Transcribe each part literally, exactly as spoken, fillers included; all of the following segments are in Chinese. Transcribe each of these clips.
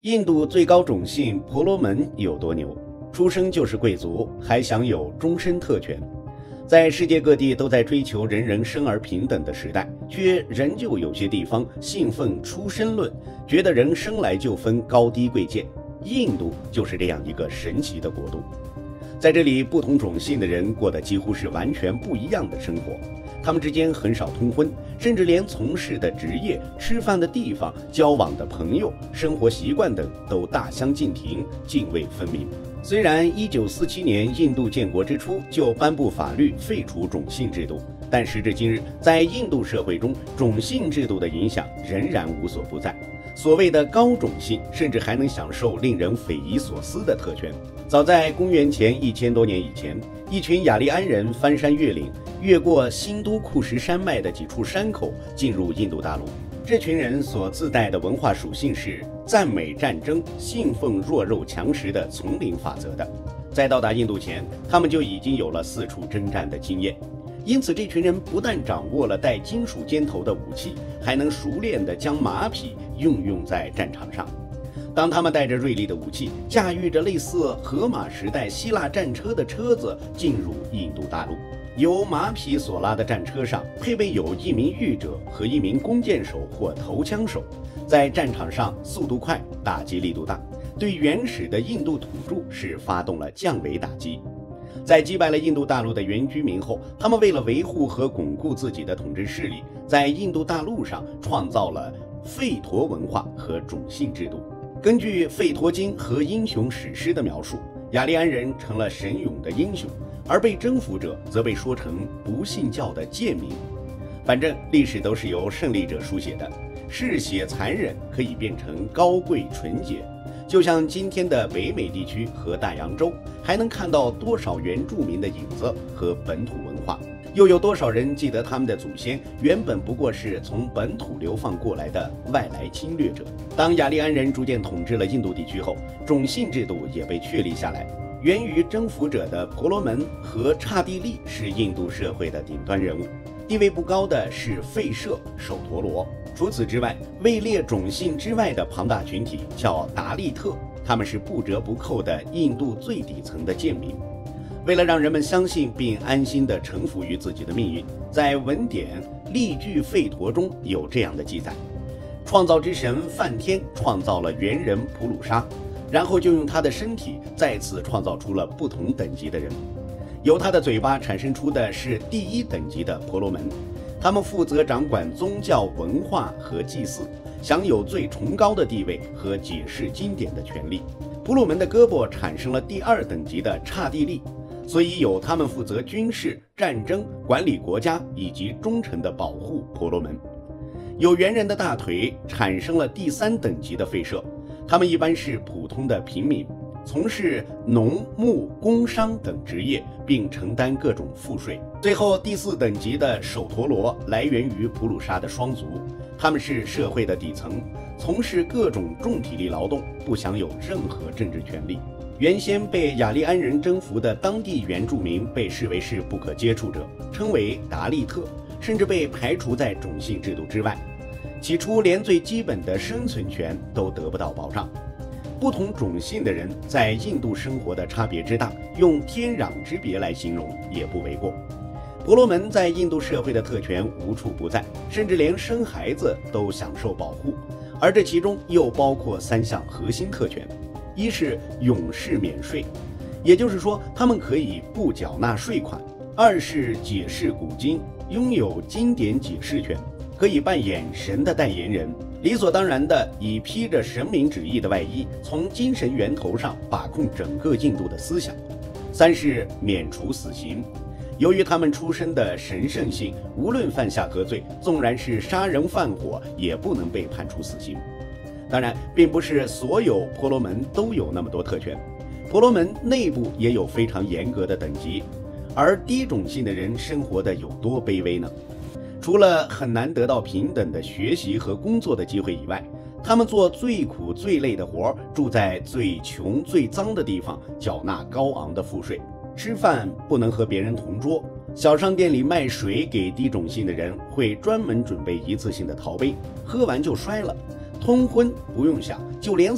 印度最高种姓婆罗门有多牛？出生就是贵族，还享有终身特权。在世界各地都在追求人人生而平等的时代，却仍旧有些地方信奉出身论，觉得人生来就分高低贵贱。印度就是这样一个神奇的国度，在这里，不同种姓的人过得几乎是完全不一样的生活。他们之间很少通婚，甚至连从事的职业、吃饭的地方、交往的朋友、生活习惯等都大相径庭，泾渭分明。虽然一九四七年印度建国之初就颁布法律废除种姓制度，但时至今日，在印度社会中，种姓制度的影响仍然无所不在。所谓的高种姓，甚至还能享受令人匪夷所思的特权。早在公元前一千多年以前，一群雅利安人翻山越岭，越过新都库什山脉的几处山口，进入印度大陆。这群人所自带的文化属性是赞美战争、信奉弱肉强食的丛林法则的。在到达印度前，他们就已经有了四处征战的经验。因此，这群人不但掌握了带金属尖头的武器，还能熟练地将马匹运用在战场上。当他们带着锐利的武器，驾驭着类似荷马时代希腊战车的车子进入印度大陆，由马匹所拉的战车上配备有一名御者和一名弓箭手或投枪手，在战场上速度快，打击力度大，对原始的印度土著是发动了降维打击。在击败了印度大陆的原居民后，他们为了维护和巩固自己的统治势力，在印度大陆上创造了吠陀文化和种姓制度。根据《吠陀经》和英雄史诗的描述，雅利安人成了神勇的英雄，而被征服者则被说成不信教的贱民。反正历史都是由胜利者书写的，嗜血残忍可以变成高贵纯洁。就像今天的北美地区和大洋洲，还能看到多少原住民的影子和本土文化，又有多少人记得他们的祖先原本不过是从本土流放过来的外来侵略者。当雅利安人逐渐统治了印度地区后，种姓制度也被确立下来。源于征服者的婆罗门和刹帝利是印度社会的顶端人物，地位不高的是吠舍、首陀罗。除此之外，位列种姓之外的庞大群体叫达利特，他们是不折不扣的印度最底层的贱民。为了让人们相信并安心地臣服于自己的命运，在文典《例句吠陀》中有这样的记载：创造之神梵天创造了猿人普鲁沙，然后就用他的身体再次创造出了不同等级的人。由他的嘴巴产生出的是第一等级的婆罗门，他们负责掌管宗教文化和祭祀，享有最崇高的地位和解释经典的权利。婆罗门的胳膊产生了第二等级的刹帝利，所以由他们负责军事、战争、管理国家以及忠诚的保护婆罗门。有猿人的大腿产生了第三等级的吠舍，他们一般是普通的平民，从事农牧工商等职业，并承担各种赋税。最后第四等级的首陀罗来源于普鲁沙的双足，他们是社会的底层，从事各种重体力劳动，不享有任何政治权利。原先被雅利安人征服的当地原住民被视为是不可接触者，称为达利特，甚至被排除在种姓制度之外。起初连最基本的生存权都得不到保障。不同种姓的人在印度生活的差别之大，用天壤之别来形容也不为过。婆罗门在印度社会的特权无处不在，甚至连生孩子都享受保护，而这其中又包括三项核心特权：一是永世免税，也就是说他们可以不缴纳税款；二是解释古今，拥有经典解释权，可以扮演神的代言人，理所当然地以披着神明旨意的外衣，从精神源头上把控整个印度的思想；三是免除死刑。由于他们出身的神圣性，无论犯下何罪，纵然是杀人放火，也不能被判处死刑。当然，并不是所有婆罗门都有那么多特权，婆罗门内部也有非常严格的等级。而低种姓的人生活的有多卑微呢？除了很难得到平等的学习和工作的机会以外，他们做最苦最累的活，住在最穷最脏的地方，缴纳高昂的赋税，吃饭不能和别人同桌。小商店里卖水给低种姓的人会专门准备一次性的陶杯，喝完就摔了。通婚不用想，就连死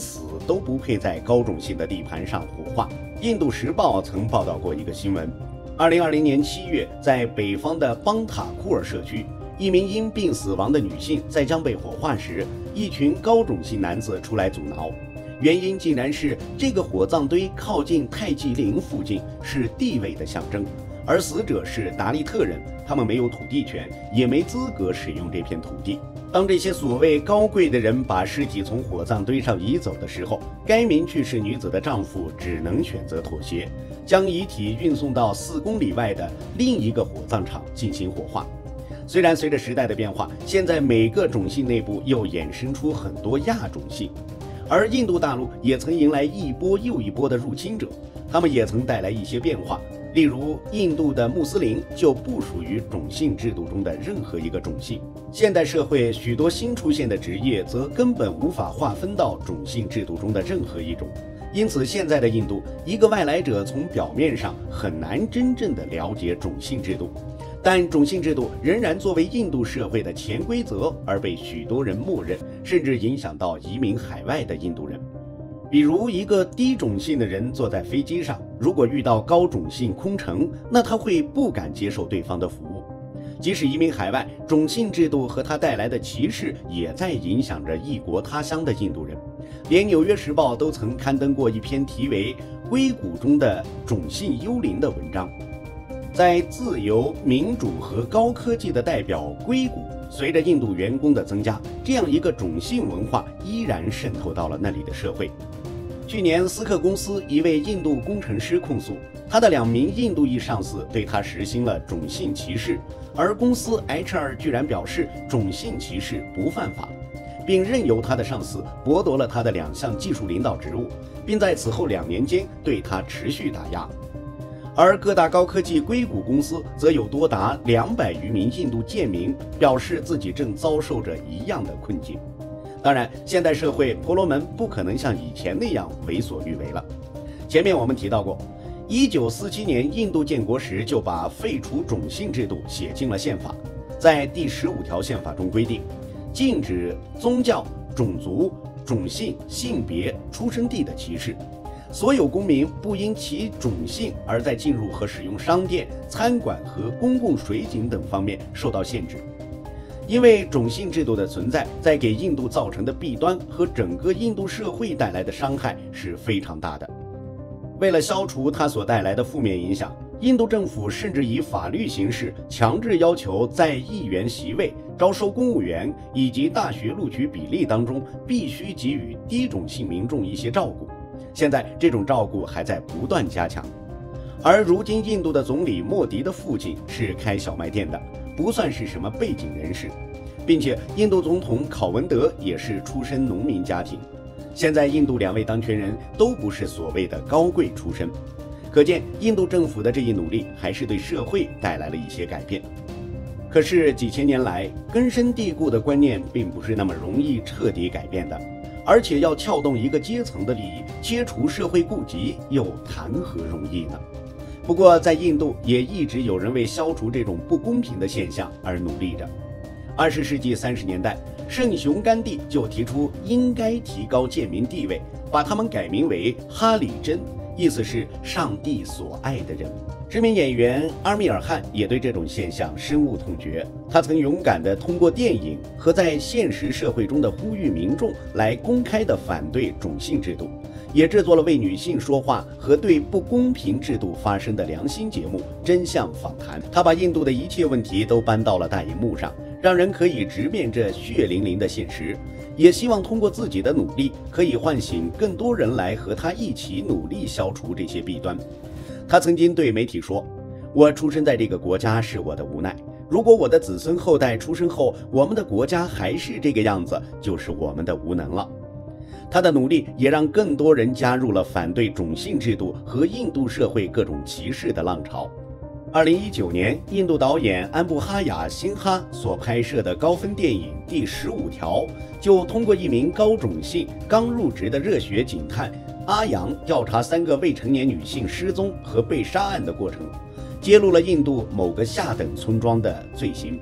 都不配在高种姓的地盘上火化。印度时报曾报道过一个新闻：二零二零年七月，在北方的邦塔库尔社区，一名因病死亡的女性在将被火化时，一群高种姓男子出来阻挠。原因竟然是这个火葬堆靠近泰姬陵附近，是地位的象征，而死者是达利特人，他们没有土地权，也没资格使用这片土地。当这些所谓高贵的人把尸体从火葬堆上移走的时候，该名去世女子的丈夫只能选择妥协，将遗体运送到四公里外的另一个火葬场进行火化。虽然随着时代的变化，现在每个种姓内部又衍生出很多亚种姓，而印度大陆也曾迎来一波又一波的入侵者，他们也曾带来一些变化。例如，印度的穆斯林就不属于种姓制度中的任何一个种姓。现代社会许多新出现的职业则根本无法划分到种姓制度中的任何一种。因此，现在的印度，一个外来者从表面上很难真正的了解种姓制度，但种姓制度仍然作为印度社会的潜规则而被许多人默认，甚至影响到移民海外的印度人。比如，一个低种姓的人坐在飞机上，如果遇到高种姓空乘，那他会不敢接受对方的服务。即使移民海外，种姓制度和他带来的歧视也在影响着异国他乡的印度人。连《纽约时报》都曾刊登过一篇题为《硅谷中的种姓幽灵》的文章。在自由、民主和高科技的代表硅谷，随着印度员工的增加，这样一个种姓文化依然渗透到了那里的社会。去年，思克公司一位印度工程师控诉，他的两名印度裔上司对他实行了种姓歧视，而公司 H R 居然表示种姓歧视不犯法，并任由他的上司剥夺了他的两项技术领导职务，并在此后两年间对他持续打压。而各大高科技硅谷公司则有多达两百余名印度贱民表示自己正遭受着一样的困境。当然，现代社会婆罗门不可能像以前那样为所欲为了。前面我们提到过，一九四七年印度建国时就把废除种姓制度写进了宪法，在第十五条宪法中规定，禁止宗教、种族、种姓、性别、出生地的歧视。所有公民不因其种姓而在进入和使用商店、餐馆和公共水井等方面受到限制。因为种姓制度的存在，在给印度造成的弊端和整个印度社会带来的伤害是非常大的。为了消除它所带来的负面影响，印度政府甚至以法律形式强制要求在议员席位、招收公务员以及大学录取比例当中必须给予低种姓民众一些照顾。现在这种照顾还在不断加强。而如今印度的总理莫迪的父亲是开小卖店的，不算是什么背景人士，并且印度总统考文德也是出身农民家庭。现在印度两位当权人都不是所谓的高贵出身，可见印度政府的这一努力还是对社会带来了一些改变。可是几千年来根深蒂固的观念并不是那么容易彻底改变的，而且要撬动一个阶层的利益，切除社会顾忌，又谈何容易呢？不过在印度也一直有人为消除这种不公平的现象而努力着。二十世纪三十年代，圣雄甘地就提出应该提高贱民地位，把他们改名为哈里真，意思是上帝所爱的人。知名演员阿米尔汗也对这种现象深恶痛绝，他曾勇敢地通过电影和在现实社会中的呼吁民众来公开地反对种姓制度，也制作了为女性说话和对不公平制度发声的良心节目《真相访谈》。他把印度的一切问题都搬到了大荧幕上，让人可以直面这血淋淋的现实，也希望通过自己的努力可以唤醒更多人来和他一起努力消除这些弊端。他曾经对媒体说，我出生在这个国家是我的无奈，如果我的子孙后代出生后我们的国家还是这个样子，就是我们的无能了。他的努力也让更多人加入了反对种姓制度和印度社会各种歧视的浪潮。二零一九年，印度导演安布哈雅·辛哈所拍摄的高分电影《第十五条》，就通过一名高种姓刚入职的热血警探阿扬调查三个未成年女性失踪和被杀案的过程，揭露了印度某个下等村庄的罪行，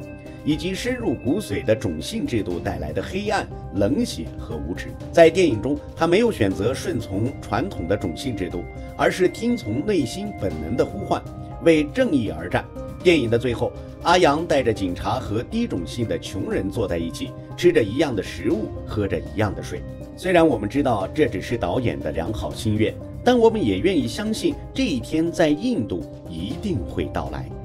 以及深入骨髓的种姓制度带来的黑暗、冷血和无知。在电影中，他没有选择顺从传统的种姓制度，而是听从内心本能的呼唤，为正义而战。电影的最后，阿阳带着警察和低种姓的穷人坐在一起，吃着一样的食物，喝着一样的水。虽然我们知道这只是导演的良好心愿，但我们也愿意相信这一天在印度一定会到来。